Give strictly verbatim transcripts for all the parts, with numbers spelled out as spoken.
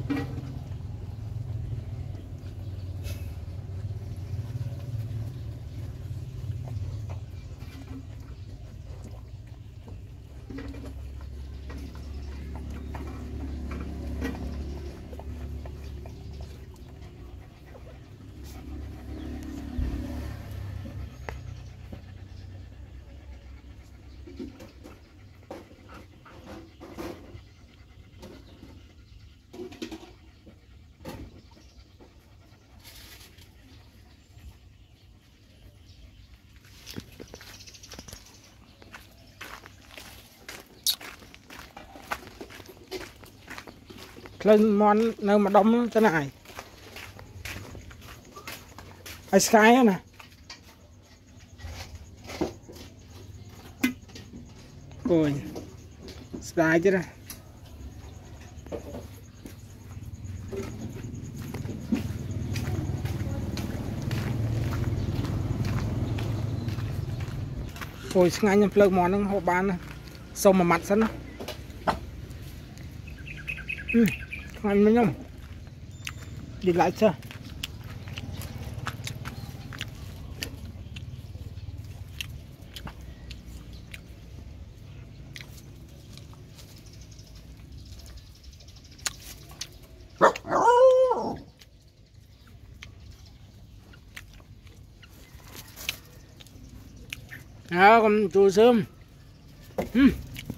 lên món nơi mà đóng thế này ai sky nè ôi sky chứ đây ôi ngay nhầm plug món nó họ bán xong mà mặt sẵn đó ừ. Ăn mấy nhông đi lại chưa à, con chú sớm ừ.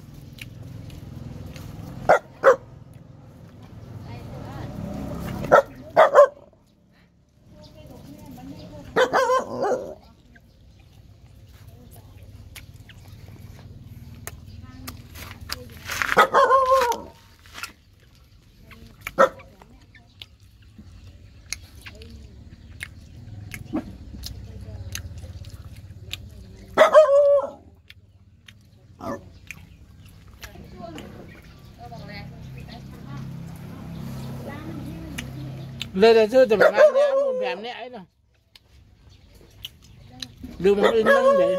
Lên là chưa tụi mình ăn nhá, một vẹm nè ấy rồi. Đưa một in lắm vậy.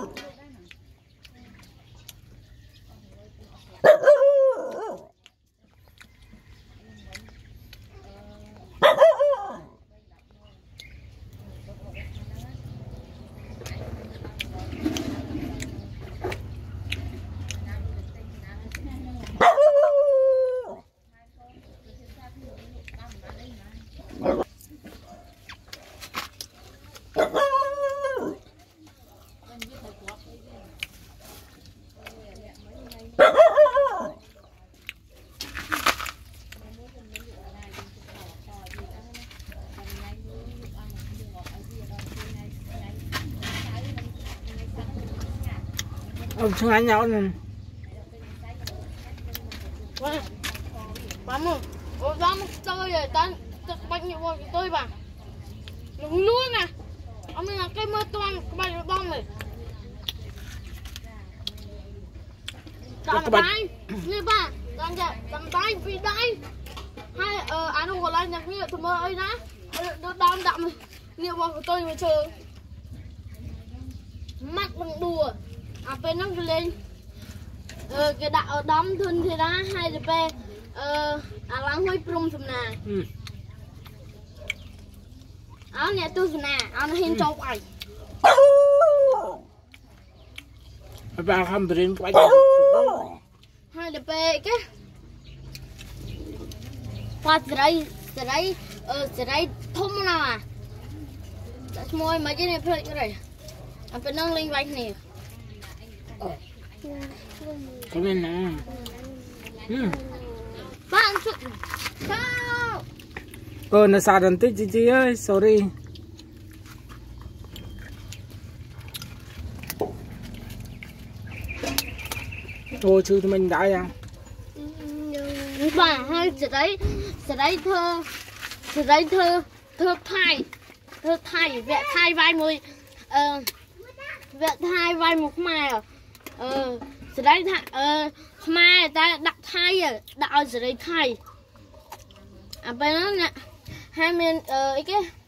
Ông xuống ăn nhau nè. Bám không? Ôi ra một chơi rồi ta bạch nhị bọn tôi bà. Đúng luôn nè. Ông mình là cây mơ toàn bạch nhị bom này. Tạm tay. Nè bà. Tạm chạy. Tạm tay vì đây. Hai ờ án hồ lại nhạc như thầm mơ ấy ná. Nó đam đạm này. Nhị bọn của tôi mà chờ. Mắt bằng đùa. À bên nó lên ờ, cái đạo đóng thân thì đã hai đứa bé ờ à lắng hơi prum sầm nè áo nè tôi sầm nè áo nó hình trâu vậy bà không đến quay hai đứa bé cái qua sợi sợi ờ sợi thông nào à môi mấy cái này phải cái này à bên nó lên vạch nè có nên nè ừ. Bạn sao ờ nó xa đần tích chị chị ơi sorry thôi chứ mình đã à bà hai giờ đấy giờ đấy thơ giờ đấy thơ thơ thai thơ thai vẽ thai vai môi ờ vẽ thai vai một mai à ờ giờ đấy ờ mai ta đặt thai à đặt ở giờ đấy thai à bên đó nè hai bên ờ cái